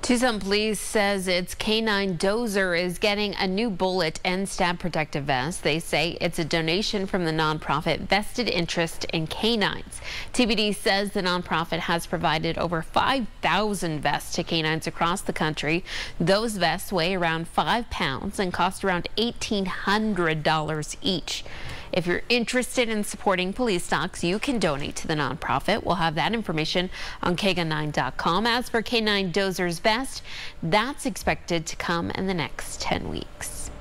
Tucson Police says its K-9 Dozer is getting a new bullet and stab protective vest. They say it's a donation from the nonprofit Vested Interest in Canines. TPD says the nonprofit has provided over 5,000 vests to canines across the country. Those vests weigh around 5 pounds and cost around $1,800 each. If you're interested in supporting police dogs, you can donate to the nonprofit. We'll have that information on K9.com. As for K-9 Dozer's vest, that's expected to come in the next 10 weeks.